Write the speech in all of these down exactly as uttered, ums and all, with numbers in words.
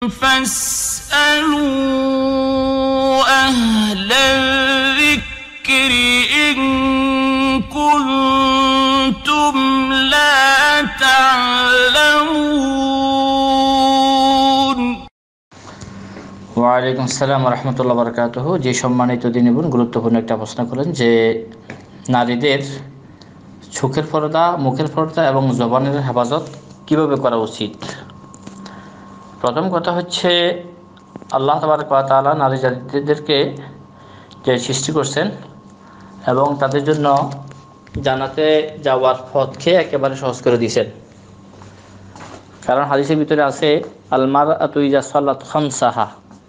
فاسألوا أهل الذكر إن كنتم لا تعلمون ওয়ালাইকুম আসসালাম ওয়া রাহমাতুল্লাহি ওয়া বারাকাতুহু। যে সম্মানিত দিনী বোন গুরুত্বপূর্ণ একটা প্রশ্ন করলেন যে নারীদের চোখের পর্দা, মুখের পর্দা এবং জবানের হেফাজত কিভাবে করা উচিত। প্রথম কথা হচ্ছে আল্লাহ তাবারক ওয়া তাআলা নারী জাতিদেরকে যে সৃষ্টি করছেন এবং তাদের জন্য জান্নাতে যাওয়ার পথকে একেবারে সহজ করে দিয়েছেন। কারণ হাদিসের ভিতরে আছে আল মারআতু ইযা সাল্লাত খামসাহা,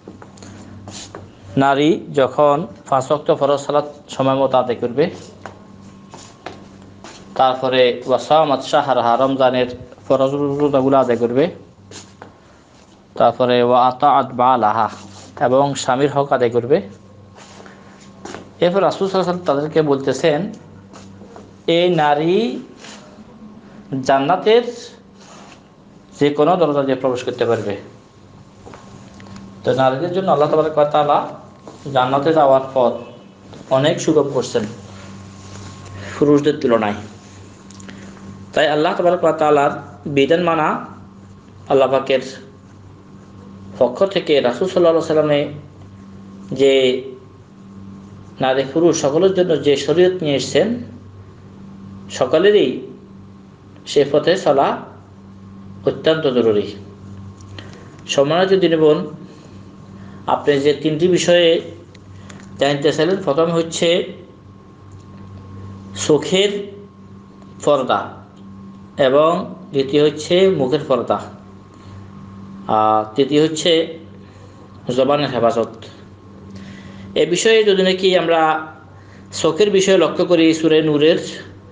নারী যখন পাঁচ ওয়াক্ত ফরজ সালাত সময় মতো আদায় করবে, তারপরে ওয়াসামাত শাহরাহা, রমজানের ফরজ রোজাগুলো আদায় করবে, তারপরে ওয়া আতাআত বালাহা, এবং স্বামীর হক আদায় করবে। এরপর রাসূল সাল্লাল্লাহু আলাইহি ওয়াসাল্লাম তাদেরকে বলতেছেন এই নারী জান্নাতের যে কোনো দরজা দিয়ে প্রবেশ করতে পারবে। তো নারীদের জন্য আল্লাহ তাবারক ওয়া তাআলা জান্নাতে যাওয়ার পথ অনেক সুগম করছেন পুরুষদের তুলনায়। তাই আল্লাহ তাবারক ওয়া তাআলার বিধান মানা আল্লাহ পাকের পক্ষ থেকে রাসূল সাল্লাল্লাহু আলাইহি ওয়াসাল্লামে যে নারী পুরুষ সকলের জন্য যে শরীয়ত নিয়ে এসেছেন, সকলেরই সে পথে চলা অত্যন্ত জরুরি। সম্মানিত দিনী বোন, আপনি যে তিনটি বিষয়ে জানতে চাইলেন, প্রথম হচ্ছে চোখের পর্দা এবং দ্বিতীয় হচ্ছে মুখের পর্দা, আর তৃতীয় হচ্ছে জবানের হেফাজত। এ বিষয়ে যদি নাকি আমরা চোখের বিষয়ে লক্ষ্য করি, সূরা নূরের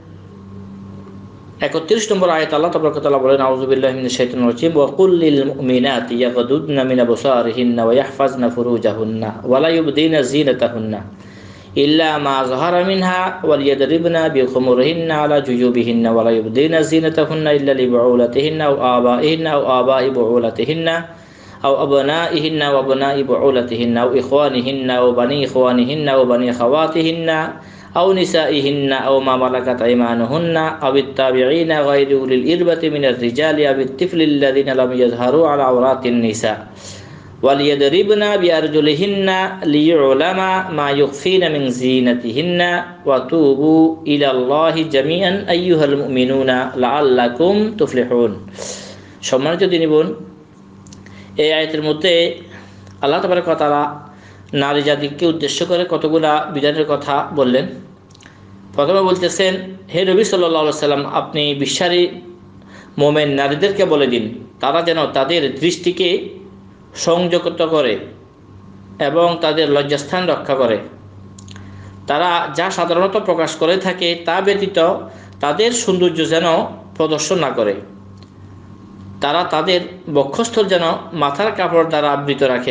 একত্রিশ নম্বর আয়াত আল্লাহ তাবারক ওয়া তাআলা বলেন আউযু বিল্লাহি মিনাশ শাইতানির রাজিম ওয়া কুল লিল মুমিনাতি ইয়াগদুদনা মিন আবসারিহিন্না ওয়া ইয়াহফাজনা ফুরুজাহুন্না ওয়া লা ইউবদিনা যিনাতাহুন্না ইল্লা মা যাহারা মিনহা ওয়া লিয়াদরিবনা বিখুমুরিহিন্না আলা জুজুবিহিন্না ওয়া লা ইউবদিনা যিনাতাহুন্না ইল্লা লিবুউলাতিহিন্না আও আবাইহিন্না আও আবাই বুউলাতিহিন্না আও আবনাইহিন্না ওয়া আবনাই বুউলাতিহিন্না আও ইখওয়ানিহিন্না ওয়া বানি ইখওয়ানিহিন্না ওয়া বানি খাওয়াতিহিন্না أو نسائهن أو ما ملكت أيمانهن أو التابعين غير أولي الإربة من الرجال أو الطفل الذين لم يظهروا على عورات النساء وليضربن بأرجلهن ليعلم ما يخفين من زينتهن وتوبوا إلى الله جميعا أيها المؤمنون لعلكم تفلحون। সম্মানিত দিনী বোন, এই আয়াতের মধ্যে আল্লাহ তাবারক ওয়া তাআলা নারী জাতিকে উদ্দেশ্য করে কতগুলা বিধানের কথা বললেন। প্রথমে বলতেছেন, হে নবী সাল্লাল্লাহু আলাইহি ওয়াসাল্লাম, আপনি বিশ্বাসী মোমেন নারীদেরকে বলে দিন তারা যেন তাদের দৃষ্টিকে সংযত করে এবং তাদের লজ্জাস্থান রক্ষা করে। তারা যা সাধারণত প্রকাশ করে থাকে তা ব্যতীত তাদের সৌন্দর্য যেন প্রদর্শন না করে। তারা তাদের বক্ষস্থল যেন মাথার কাপড় দ্বারা আবৃত রাখে।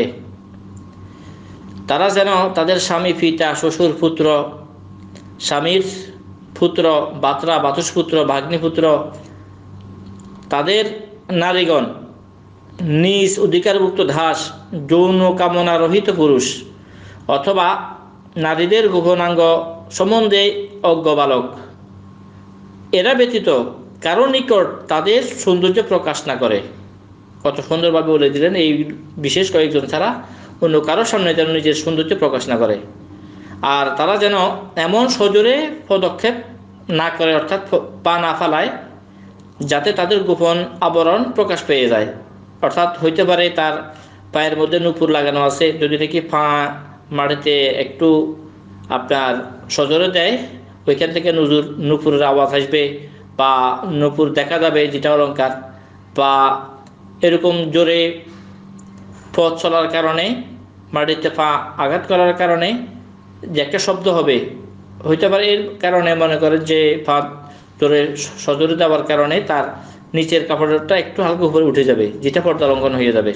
তারা যেন তাদের স্বামী, পিতা, শ্বশুর, পুত্র, স্বামীর পুত্র, বাতরা, বাতুসপুত্র, ভাগ্নিপুত্র, তাদের নারীগণ, নিজ অধিকারভুক্ত দাস, যৌন কামনা রহিত পুরুষ অথবা নারীদের গোপনাঙ্গ সম্বন্ধে অজ্ঞ বালক, এরা ব্যতীত কারো নিকট তাদের সৌন্দর্য প্রকাশ না করে। কত সুন্দরভাবে বলে দিলেন, এই বিশেষ কয়েকজন ছাড়া অন্য কারোর সামনে যেন নিজের সৌন্দর্য প্রকাশ না করে। আর তারা যেন এমন সজোরে পদক্ষেপ না করে, অর্থাৎ পা না ফালায়, যাতে তাদের গোপন আবরণ প্রকাশ পেয়ে যায়। অর্থাৎ হইতে পারে তার পায়ের মধ্যে নূপুর লাগানো আছে, যদি নাকি পা মাটিতে একটু আপনার সজোরে দেয়, ওইখান থেকে নজুর নূপুরের আওয়াজ আসবে বা নূপুর দেখা যাবে, যেটা অলঙ্কার, বা এরকম জোরে পথ চলার কারণে, মাটিতে পা আঘাত করার কারণে যে একটা শব্দ হবে, হইতে পারে এর কারণে মনে করেন যে পা জোরে সজোরে দেওয়ার কারণে তার নিচের কাপড়টা একটু হালকা উপরে উঠে যাবে, যেটা পর্দা লঙ্ঘন হয়ে যাবে।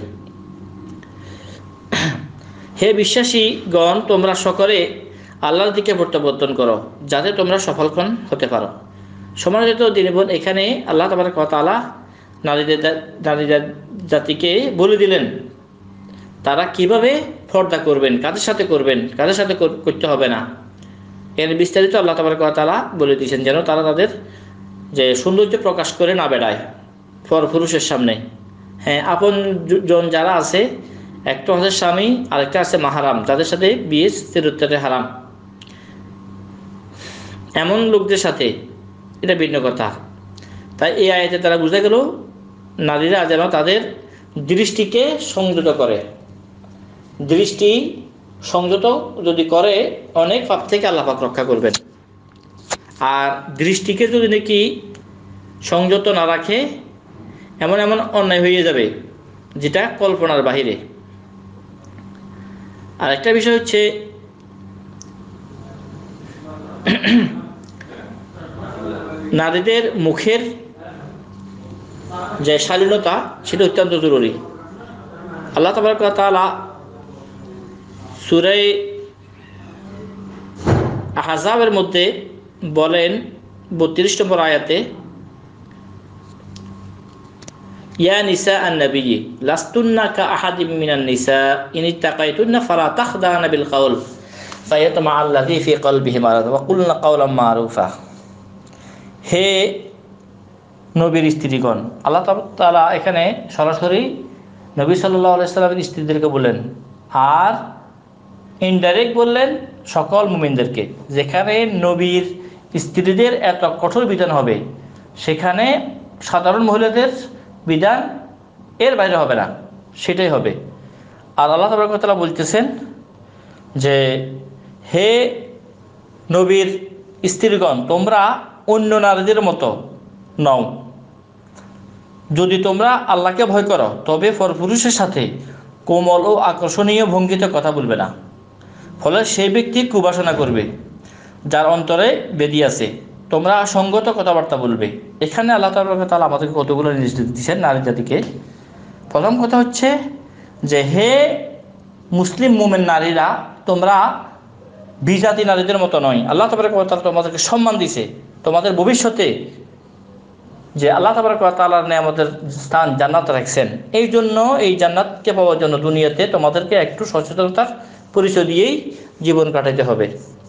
হে বিশ্বাসীগণ, তোমরা সকলে আল্লাহর দিকে প্রত্যাবর্তন করো যাতে তোমরা সফলক্ষণ হতে পারো। সম্মানিত দিনী বোন, এখানে আল্লাহ তাবারক ওয়া তাআলা নারীদের নারী জাতিকে বলে দিলেন তারা কিভাবে পর্দা করবেন, কাদের সাথে করবেন, কাদের সাথে করতে হবে না, এর বিস্তারিত আল্লাহ তাবারক ওয়া তাআলা বলে দিয়েছেন, যেন তারা তাদের যে সৌন্দর্য প্রকাশ করে না বেড়ায় পর পুরুষের সামনে। হ্যাঁ, আপন জন যারা আছে, একটা হচ্ছে স্বামী, আরেকটা আছে মাহারাম, তাদের সাথে বিয়ে স্থিরত্বে হারাম। এমন লোকদের সাথে এটা ভিন্ন কথা। তাই এই আয়াতে তারা বুঝে গেল নারীরা যেন তাদের দৃষ্টিকে সংযত করে। দৃষ্টি সংযত যদি করে, অনেক পাপ থেকে আল্লাহ পাক রক্ষা করবেন। আর দৃষ্টিকে যদি নাকি সংযত না রাখে, এমন এমন অন্যায় হয়ে যাবে যেটা কল্পনার বাহিরে। আর একটা বিষয় হচ্ছে নারীদের মুখের যে শালীনতা, সেটা অত্যন্ত জরুরি। আল্লাহ তাবারক ওয়া তাআলা সূরা আহজাবের মধ্যে বলেন বত্রিশ নম্বর আয়াতে, ইয়া নিসা আন-নবী লাস্তুন্না কাআহাদিম মিনান নিসা ইন ইত্তাকাইতুন্না ফালা তাখদানা বিল কাওল ফায়াতমা আল্লাযী ফী কলবিহি মারাদ ওয়া কুলনা কাওলাম মারুফা। হে নবীর স্ত্রীগণ, আল্লাহ তাআলা এখানে সরাসরি নবী সাল্লাল্লাহু আলাইহি সাল্লামের স্ত্রীদেরকে বললেন, আর ইনডাইরেক্ট বললেন সকল মুমিনদেরকে। যেখানে নবীর স্ত্রীদের এত কঠোর বিধান হবে, সেখানে সাধারণ মহিলাদের বিধান এর বাইরে হবে না, সেটাই হবে। আর আল্লাহ তাবারক ওয়া তাআলা বলতেছেন যে, হে নবীর স্ত্রীগণ, তোমরা অন্য নারীদের মতো নও। যদি তোমরা আল্লাহকে ভয় করো, তবে পরপুরুষের সাথে কোমল ও আকর্ষণীয় ভঙ্গিতে কথা বলবে না, ফলে সেই ব্যক্তি কুবাসনা করবে যার অন্তরে বেদি আছে। তোমরা সঙ্গত কথাবার্তা বলবে। এখানে আল্লাহ তাআলা আমাদেরকে কতগুলো নির্দেশ দিচ্ছেন নারী জাতিকে। প্রথম কথা হচ্ছে যে, হে মুসলিম মুমিন নারীরা, তোমরা বিজাতি নারীদের মতো নয়। আল্লাহ তাবারক ওয়া তাআলা তোমাদেরকে সম্মান দিয়েছে। তোমাদের ভবিষ্যতে যে আল্লাহ তাবারক ওয়া তাআলার নিয়ামতের স্থান জান্নাত রাখছেন, এই জন্য এই জান্নাতকে পাওয়ার জন্য দুনিয়াতে তোমাদেরকে একটু সচেতনতার পরিচয় দিয়েই জীবন কাটাতে হবে।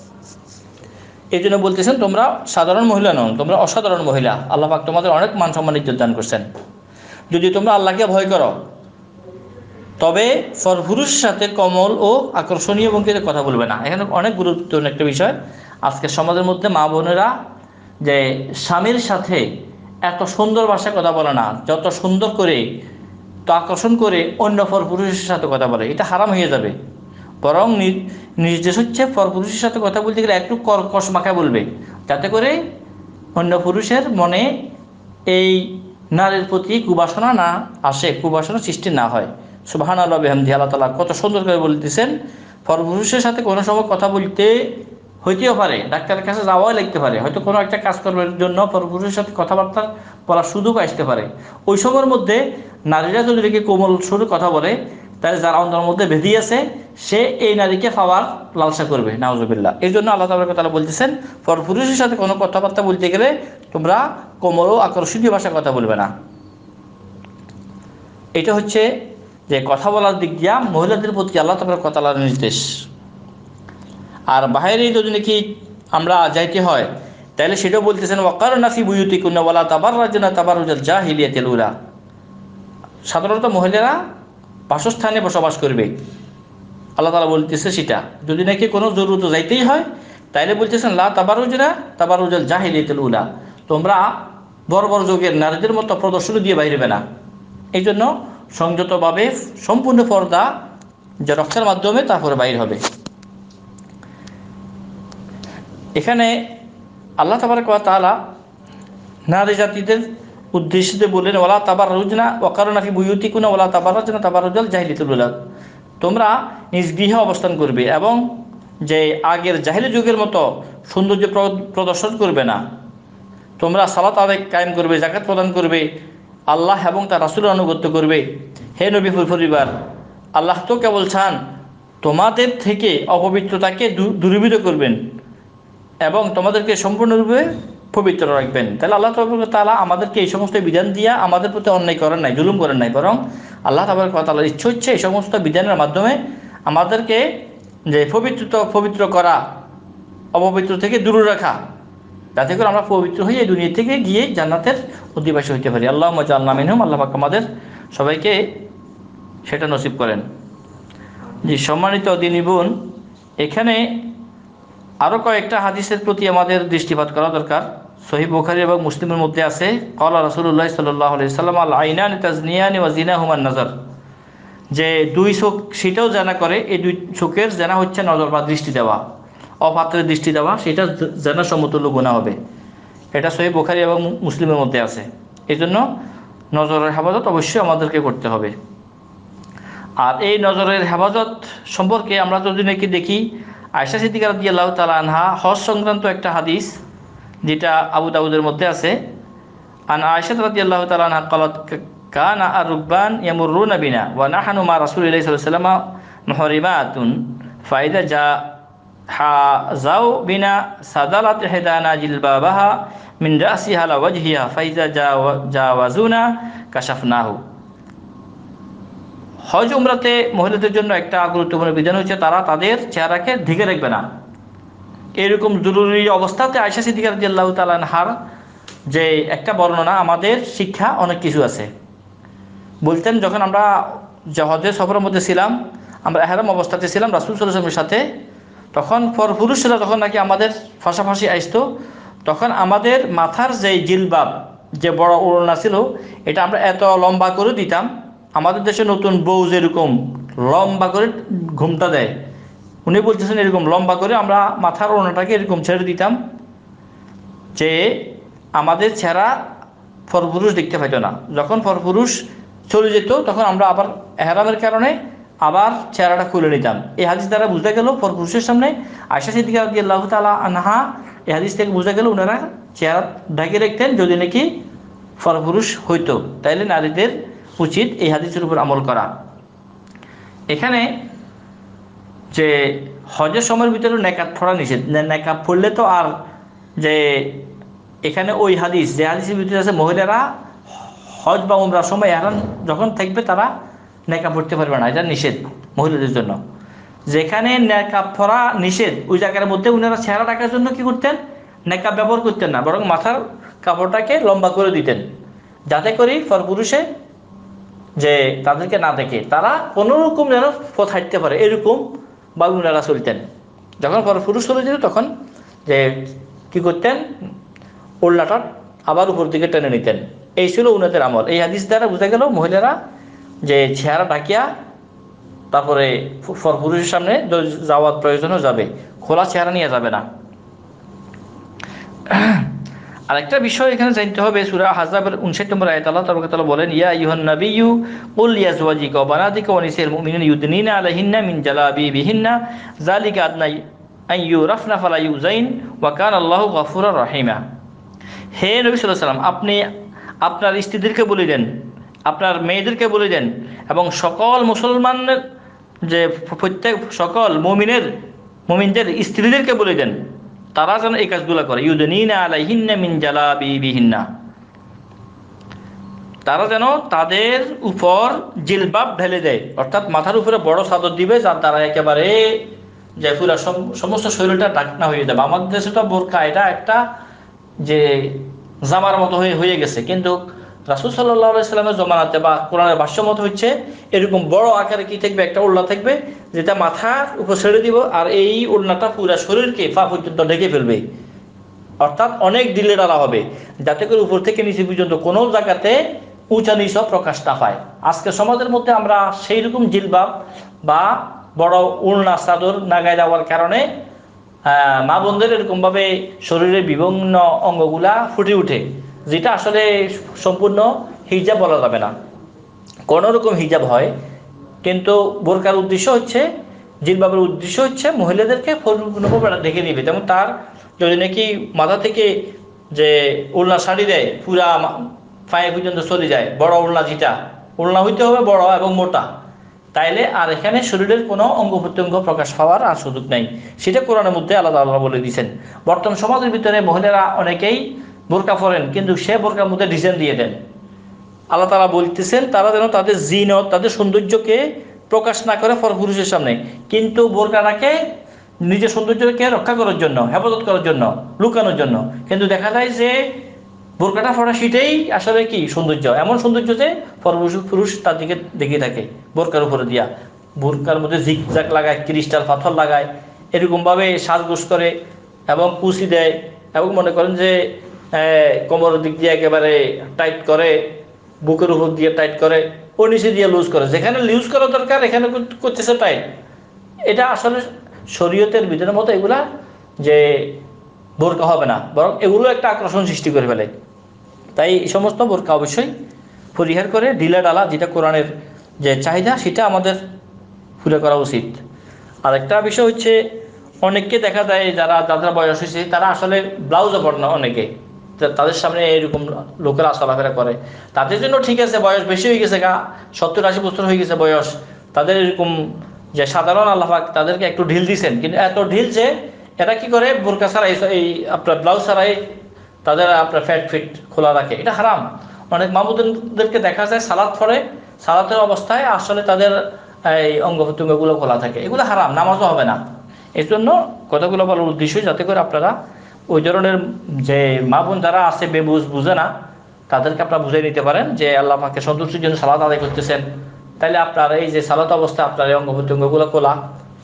এই জন্য বলতেছেন, তোমরা সাধারণ মহিলা নও, তোমরা অসাধারণ মহিলা। আল্লাহ পাক তোমাদের অনেক মান সম্মান ইজ্জত দান করছেন। যদি তোমরা আল্লাহকে ভয় করো, তবে পরপুরুষের সাথে কমল ও আকর্ষণীয় ভঙ্গিতে কথা বলবে না। এখানে অনেক গুরুত্বপূর্ণ একটা বিষয়। আজকের সমাজের মধ্যে মা বোনেরা যে স্বামীর সাথে এত সুন্দর ভাষায় কথা বলে না, যত সুন্দর করে তো আকর্ষণ করে অন্য পরপুরুষের সাথে কথা বলে, এটা হারাম হয়ে যাবে। বরং নির্দেশ হচ্ছে পরপুরুষের সাথে কথা বলতে গেলে একটু কর্কশ মাখা বলবে, যাতে করে অন্য পুরুষের মনে এই নারীর প্রতি কুবাসনা না আসে, কুবাসনা সৃষ্টি না হয়। সুবহানাল্লাহ বিহামদিহি। আল্লাহ তাআলা কত সুন্দর করে বলতেছেন, পরপুরুষের সাথে কোনো সময় কথা বলতে হইতেও পারে, ডাক্তারের কাছে যাওয়াই লাগতে পারে, হয়তো কোনো একটা কাজ করবার জন্য পরপুরুষের সাথে কথাবার্তা বলার সুযোগ আসতে পারে। ওই সময়ের মধ্যে নারীরা যদি রেখে কোমল সুরে কথা বলে, তাহলে যার অন্তরের মধ্যে বেঁধে আছে, সে এই নারীকে পাওয়ার লালসা করবে, নাউজুবিল্লাহ। এই জন্য আল্লাহ তাবারক ওয়া তাআলা বলতেছেন, পরপুরুষের সাথে কোনো কথাবার্তা বলতে গেলে তোমরা কোমল ও আকর্ষণীয় ভাষায় কথা বলবে না। এটা হচ্ছে যে কথা বলার দিক দিয়া মহিলাদের প্রতি আল্লাহ তাবারক ওয়া তাআলার নির্দেশ। আর বাইরে যদি নাকি আমরা যাইতে হয়, তাহলে সেটাও বলতেছেন, ওয়াকারনা ফি বুয়ুতিকুন্না ওয়ালা তাবাররাজনা তাবাররুজাল জাহিলিয়াতিল উলা। সাধারণত মহিলারা বাসস্থানে বসবাস করবে, আল্লাহ তাআলা বলতেছে সেটা। যদি নাকি কোনো জরুরত যাইতেই হয়, তাইলে বলতেছেন লা তাবাররুজনা তাবাররুজাল জাহিলিয়াতিল উলা, তোমরা বড় বড় যুগের নারীদের মতো প্রদর্শনী দিয়ে বাইরেবে না। এই জন্য সংযতভাবে সম্পূর্ণ পর্দা যে রক্ষার মাধ্যমে তারপরে বাইর হবে। এখানে আল্লাহ তাবারক ওয়া তাআলা নারী জাতিদের উদ্দেশ্যে বললেন, ওয়ালা তাবাররুজনা ওয়াকারনা ফি বুয়ুতিকুন্না ওয়ালা তাবাররাজনা তাবাররুজাল জাহিলিয়াতিল উলা, তোমরা নিজ গৃহে অবস্থান করবে এবং যে আগের জাহিলি যুগের মতো সৌন্দর্য প্রদর্শন করবে না। তোমরা সালাত আদায় কায়েম করবে, যাকাত প্রদান করবে, আল্লাহ এবং তার রাসূলের আনুগত্য করবে। হে নবী পরিবার, আল্লাহ তো কেবল চান তোমাদের থেকে অপবিত্রতাকে দূরীভূত করবেন এবং তোমাদেরকে সম্পূর্ণরূপে পবিত্র রাখবেন। তাহলে আল্লাহ তাআলা আমাদেরকে এই সমস্ত বিধান দিয়া আমাদের প্রতি অন্যায় করেন নাই, জুলুম করেন নাই, বরং আল্লাহ তাবারক ওয়া তাআলার ইচ্ছা হচ্ছে এই সমস্ত বিধানের মাধ্যমে আমাদেরকে যে পবিত্র পবিত্র করা, অপবিত্র থেকে দূরে রাখা, যাতে করে আমরা পবিত্র হয়ে এই দুনিয়া থেকে গিয়ে জান্নাতের অধিবাসী হইতে পারি। আল্লাহুম্মা জাআলনা মিনহুম। আল্লাহ পাক আমাদের সবাইকে সেটা নসিব করেন। জি সম্মানিত দিনী বোন, এখানে আরও কয়েকটা হাদিসের প্রতি আমাদের দৃষ্টিপাত করা দরকার। সহিহ বুখারী এবং মুসলিমের মধ্যে আছে, ক্বালা রাসূলুল্লাহ সাল্লাল্লাহু আলাইহি ওয়াসাল্লাম আল আইনানি তাজনিয়ানি ওয়া জিনাহুমা নাজর, যে দুই চোখ সেটাও জানা করে, এই দুই চোখের জানা হচ্ছে নজর বা দৃষ্টি দেওয়া, অপাত্রের দৃষ্টি দেওয়া, সেটা জানা সমতুল্য গুনাহ হবে। এটা সহিহ বুখারী এবং মুসলিমের মধ্যে আছে। এই জন্য নজরের হেফাজত অবশ্যই আমাদেরকে করতে হবে। আর এই নজরের হেফাজত সম্পর্কে আমরা যদি নাকি দেখি, আয়েশা সিদ্দিকা রাদিয়াল্লাহু তাআলা আনহা হজ সংক্রান্ত একটা হাদিস যেটা আবু দাউদের মধ্যে আছে, আন আয়েশা রাদিয়াল্লাহু তাআলা আনহা ক্বালাত কানা আর-রুকবান ইয়ামুররুনা বিনা ওয়া নাহনু মা রাসূলিল্লাহি সাল্লাল্লাহু আলাইহি ওয়াসাল্লাম মুহরিমাতুন ফাইদা জা হাযাউ বিনা সাদালাত ইহদানা জিলবাবাহা মিন রাসিহা লা ওয়াজহিহা ফাইজা জাওয়াজুনা কাশাফনাহু। হজ উমরাতে মহিলাদের জন্য একটা গুরুত্বপূর্ণ বিধান হচ্ছে তারা তাদের চেহারাকে ঢেকে রাখবে না। এরকম জরুরি অবস্থাতে আয়েশা সিদ্দিকা রাদিয়াল্লাহু তাআলা আনহার যে একটা বর্ণনা, আমাদের শিক্ষা অনেক কিছু আছে। বলতেন যখন আমরা হজের সফরের মধ্যে ছিলাম, আমরা ইহরাম অবস্থাতে ছিলাম রাসূল সাল্লাল্লাহু আলাইহি ওয়াসাল্লামের সাথে, তখন পর পুরুষরা যখন নাকি আমাদের পাশাপাশি আসতো, তখন আমাদের মাথার যে জিলবাব, যে বড় ওড়না ছিল, এটা আমরা এত লম্বা করে দিতাম। আমাদের দেশে নতুন বউ যেরকম লম্বা করে ঘুমটা দেয়, উনি বলতেছেন এরকম লম্বা করে আমরা মাথার ওড়নাটাকে এরকম ছেড়ে দিতাম যে আমাদের চেহারা পরপুরুষ দেখতে পাইত না। যখন পরপুরুষ চলে যেত তখন আমরা আবার ইহরামের কারণে আবার চেহারাটা খুলে নিতাম। এই হাদিস দ্বারা বোঝা গেল পরপুরুষের সামনে আয়েশা সিদ্দিকা রাদিয়াল্লাহু তাআলা আনহা, এই হাদিস থেকে বোঝা গেল ওনারা চেহারা ঢেকে রাখতেন যদি নাকি পরপুরুষ হইতো। তাইলে নারীদের উচিত এই হাদিসের উপর আমল করা। এখানে যে হজের সময়ের ভিতরে নেকাব পড়া নিষেধ, নেকাব পড়লে তো আর যে এখানে ওই হাদিস যে হাদিসের ভিতরে আছে মহিলারা হজ বা উমরার সময় ইহরাম যখন থাকবে তারা নেকাব পড়তে পারবে না, এটা নিষেধ মহিলাদের জন্য। যেখানে নেকাব পড়া নিষেধ ওই জায়গার মধ্যে ওনারা চেহারা রাখার জন্য কি করতেন, নেকাব ব্যবহার করতেন না, বরং মাথার কাপড়টাকে লম্বা করে দিতেন, যাতে করে পরপুরুষে যে তাদেরকে না দেখে তারা কোনো রকম যেন পথ হাঁটতে পারে, এরকম বা ওনারা চলতেন। যখন পরপুরুষ চলে যেত তখন যে কি করতেন, ওড়নাটা আবার উপর দিকে টেনে নিতেন। এই ছিল উনাদের আমল। এই হাদিস দ্বারা বোঝা গেল মহিলারা যে চেহারা ঢাকিয়া তারপরে পরপুরুষের সামনে যাওয়ার প্রয়োজনও যাবে, খোলা চেহারা নিয়ে যাবে না। আরেকটা বিষয় এখানে জানতে হবে, সূরা আহজাবের উনষাট নম্বর আয়াত আল্লাহ তাআলা বলেন, ইয়া আইয়ুহান নাবিয়্যু কুল লিআজওয়াজিকা ওয়া বানাতিকা ওয়া নিসাইল মুমিনিনা ইউদনিনা আলাইহিন্না মিন জালাবিবিহিন্না যালিকা আদনা আন ইউরাফনা ফালা ইউযাইন ওয়া কানা আল্লাহু গফুরার রহিমা। হে নবী সাল্লাল্লাহু আলাইহি ওয়াসাল্লাম, আপনি আপনার স্ত্রীদেরকে বলে দেন, আপনার মেয়েদেরকে বলে দেন, এবং সকল মুসলমানের যে প্রত্যেক সকল মুমিনের মুমিনদের স্ত্রীদেরকে বলে দেন তারা যেন এই কাজগুলো করে। ইউদনিনা আলাইহিন্না মিন জালাবিবিহিন্না, তারা যেন তাদের উপর জিলবাব ঢেলে দেয়, অর্থাৎ মাথার উপরে বড় চাদর দিবে যার দ্বারা একেবারে যে পুরো সমস্ত শরীরটা ঢাকনা হয়ে যাবে। আমাদের দেশে তো বোরকা এটা একটা যে জামার মতো হয়ে হয়ে গেছে, কিন্তু রাসূল সাল্লাল্লাহু আলাইহি সাল্লামের জমানাতে বা কোরআনের ভাষ্য মতো হচ্ছে এরকম বড় আকারে কি থাকবে, একটা ওড়না থাকবে যেটা মাথার উপর ছেড়ে দিব, আর এই ওড়নাটা পুরো শরীরকে পা পর্যন্ত ঢেকে ফেলবে, অর্থাৎ অনেক ঢিলে ঢালা হবে, যাতে করে উপর থেকে নিচে পর্যন্ত কোনো জায়গাতে উঁচা নিচা প্রকাশ না পায়। আজকে সমাজের মধ্যে আমরা সেই রকম জিলবাব বা বড় ওড়না চাদর না গায়ে দেওয়ার কারণে মা বোনদের এরকমভাবে শরীরের বিভিন্ন অঙ্গগুলা ফুটে উঠে, যেটা আসলে সম্পূর্ণ হিজাব বলা যাবে না, কোনো রকম হিজাব হয়। কিন্তু বোরকার উদ্দেশ্য হচ্ছে, জিলবাবের উদ্দেশ্য হচ্ছে মহিলাদেরকে পরিপূর্ণভাবে ঢেকে দিবে। যেমন তার যদি নাকি মাথা থেকে যে ওড়না শাড়ি দেয় পুরা পায়ে পর্যন্ত চলে যায়, বড় ওড়না, যেটা ওড়না হইতে হবে বড় এবং মোটা, তাইলে আর এখানে শরীরের কোনো অঙ্গ প্রত্যঙ্গ প্রকাশ পাওয়ার আর সুযোগ নাই। সেটা কোরআনের মধ্যে আল্লাহ তাআলা বলে দিয়েছেন। বর্তমান সমাজের ভিতরে মহিলারা অনেকেই বোরকা পরেন, কিন্তু সে বোরকার মধ্যে ডিজাইন দিয়ে দেন, আল্লাহ তাআলা বলতেছেন তারা যেন তাদের জিনত, তাদের সৌন্দর্যকে প্রকাশ না করে পরপুরুষের সামনে, কিন্তু বোরকাটাকে নিজের সৌন্দর্যকে রক্ষা করার জন্য, হেফাজত করার জন্য, লুকানোর জন্য। কিন্তু দেখা যায় যে বোরকাটা পরা সেটাই আসলে কি সৌন্দর্য, এমন সৌন্দর্য যে পরপুরুষ পুরুষ তার দিকে দেখিয়ে থাকে বোরকার উপরে দিয়া। বোরকার মধ্যে জিকজাক লাগায়, ক্রিস্টাল পাথর লাগায়, এরকমভাবে সাজগোজ করে এবং কুচি দেয়, এবং মনে করেন যে কোমরের দিক দিয়ে একেবারে টাইট করে, বুকের উপর দিয়ে টাইট করে, ও নিচে দিয়ে লুজ করে, যেখানে লুজ করা দরকার এখানে করতেছে টাইট। এটা আসলে শরীয়তের বিধানের মতো এগুলা যে বোরকা হবে না, বরং এগুলো একটা আকর্ষণ সৃষ্টি করে ফেলে। তাই এই সমস্ত বোরকা অবশ্যই পরিহার করে ঢিলা ডালা যেটা কোরআনের যে চাহিদা সেটা আমাদের পুরো করা উচিত। আর একটা বিষয় হচ্ছে, অনেককে দেখা যায় যারা যাদের বয়স হয়েছে তারা আসলে ব্লাউজও পরে না, অনেকে তাদের সামনে এরকম লোকেরা চলাফেরা করে। তাদের জন্য ঠিক আছে, বয়স বেশি হয়ে গেছে, গা সত্তর আশি বছর হয়ে গেছে বয়স, তাদের এরকম যে সাধারণ আল্লাহ পাক তাদেরকে একটু ঢিল দিয়েছেন, কিন্তু এত ঢিল যে এরা কি করে বোরকা ছাড়াই, এই আপনার ব্লাউজ ছাড়াই তাদের আপনার ফ্যাট ফিট খোলা রাখে, এটা হারাম। অনেক মাহমুদদেরকে দেখা যায় সালাত পড়ে, সালাতের অবস্থায় আসলে তাদের এই অঙ্গ প্রত্যঙ্গগুলো খোলা থাকে, এগুলো হারাম, নামাজও হবে না। এই জন্য কথাগুলো বলার উদ্দেশ্য যাতে করে আপনারা ওই ধরনের যে মা বোন যারা আছে বেবুঝ, বুঝে না, তাদেরকে আপনারা বুঝিয়ে নিতে পারেন যে আল্লাহ পাকে সন্তুষ্টির জন্য সালাত আদায় করতেছেন, তাইলে আপনার এই যে সালাত অবস্থা আপনার এই অঙ্গ প্রত্যঙ্গগুলো খোলা,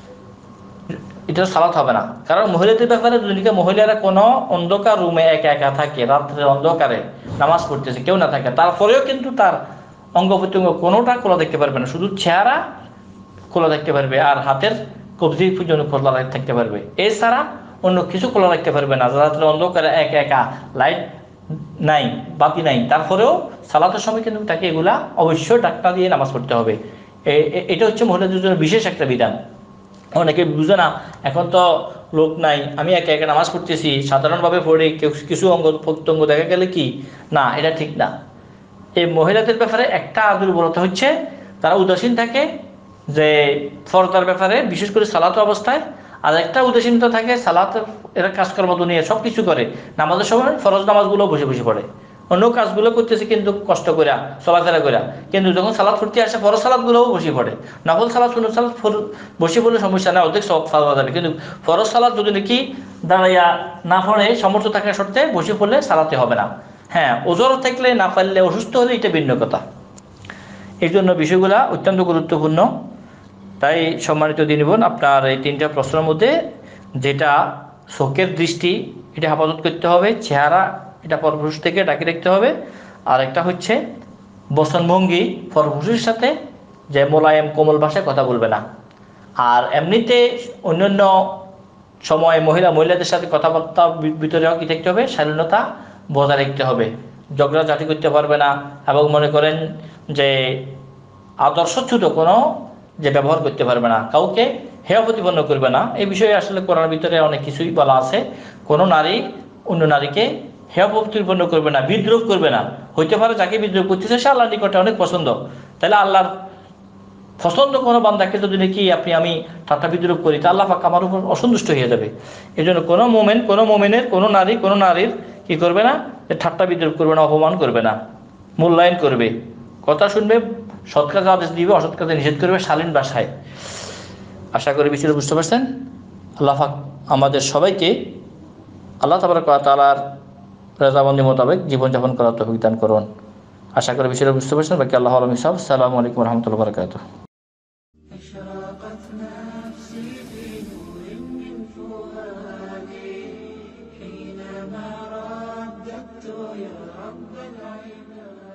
এটা সালাত হবে না। কারণ মহিলাদের ব্যাপারে দুনিয়া মহিলারা কোনো অন্ধকার রুমে একা একা থাকে, রাত্রে অন্ধকারে নামাজ পড়তেছে, কেউ না থাকে, তারপরেও কিন্তু তার অঙ্গ প্রত্যঙ্গ কোনোটা খোলা দেখতে পারবে না, শুধু চেহারা খোলা দেখতে পারবে আর হাতের কবজি পর্যন্ত খোলা থাকতে পারবে, এছাড়া অন্য কিছু খোলা রাখতে পারবে না। রাত্রে অন্ধকারে একা একা, লাইট নাই, বাতি নাই, তারপরেও সালাতের সময় কিন্তু তাকে এগুলা অবশ্যই ঢাকনা দিয়ে নামাজ পড়তে হবে। এটা হচ্ছে মহিলাদের জন্য বিশেষ একটা বিধান। অনেকে বুঝে না, এখন তো লোক নাই, আমি একা একা নামাজ পড়তেছি, সাধারণভাবে পড়ে কেউ কিছু অঙ্গ প্রত্যঙ্গ দেখা গেলে কি না, এটা ঠিক না। এই মহিলাদের ব্যাপারে একটা দুর্বলতা হচ্ছে তারা উদাসীন থাকে যে ফরদার ব্যাপারে, বিশেষ করে সালাত অবস্থায়। আর একটা উদাসীনতা থাকে সালাত, এরা কাজকর্ম নিয়ে সব কিছু করে, নামাজের সময় ফরজ নামাজগুলো বসে বসে পড়ে, অন্য কাজগুলো করতেছে কিন্তু কষ্ট করে চলাফেরা করে, কিন্তু যখন সালাত পড়তে আসে ফরজ সালাতগুলোও বসে পড়ে। নফল সালাত সুন্নত সালাত বসে পড়লে সমস্যা না, অর্ধেক সব পাওয়া যাবে, কিন্তু ফরজ সালাত যদি নাকি দাঁড়াইয়া না পড়ে সামর্থ্য থাকার সত্ত্বে বসে পড়লে সালাতে হবে না। হ্যাঁ, ওজর থাকলে না পারলে, অসুস্থ হলে এটা ভিন্ন কথা। এই জন্য বিষয়গুলা অত্যন্ত গুরুত্বপূর্ণ। তাই সম্মানিত দিনী বোন, আপনার এই তিনটা প্রশ্নের মধ্যে যেটা চোখের দৃষ্টি এটা হেফাজত করতে হবে, চেহারা এটা পরপুরুষ থেকে ঢাকি রাখতে হবে, আর একটা হচ্ছে বচনভঙ্গি পরপুরুষের সাথে যে মোলায়েম কোমল ভাষায় কথা বলবে না। আর এমনিতে অন্যান্য সময় মহিলা মহিলাদের সাথে কথাবার্তা ভিতরেও কি থাকতে হবে, শালীনতা বজায় রাখতে হবে, ঝগড়াঝাটি করতে পারবে না, এবং মনে করেন যে আদর্শচ্যুত কোনো যে ব্যবহার করতে পারবে না, কাউকে হেয় প্রতিপন্ন করবে না। এই বিষয়ে আসলে কোরআনের ভিতরে অনেক কিছুই বলা আছে। কোনো নারী অন্য নারীকে হেয় প্রতিপন্ন করবে না, বিদ্রোহ করবে না। হইতে পারে যাকে বিদ্রোহ করতেছে সে আল্লাহর নিকটে অনেক পছন্দ, তাহলে আল্লাহর পছন্দ কোনো বান্দাকে যদি নাকি আপনি আমি ঠাট্টা বিদ্রোহ করি, তা আল্লাহ পাক আমার উপর অসন্তুষ্ট হয়ে যাবে। এই জন্য কোনো মোমেন কোনো মোমেনের কোনো নারী কোনো নারীর কি করবে না, যে ঠাট্টা বিদ্রোহ করবে না, অপমান করবে না, মূল্যায়ন করবে, কথা শুনবে, সৎ কাজে আদেশ দিবে, অসৎ কাজে নিষেধ করবে শালীন ভাষায়। আশা করি বিষয়টা বুঝতে পারছেন। আল্লাহ পাক আমাদের সবাইকে আল্লাহ তাবারক ওয়া তাআলার রাজাবন্দি মোতাবেক জীবনযাপন করার তৌফিক দান করুন। আশা করি বিষয়টা বুঝতে পারছেন। বাকি আল্লাহ আলম সাহেব, আসসালামু আলাইকুম রহমতুল্লাহ বারকাতুহ। حينما رددت يا رب العباد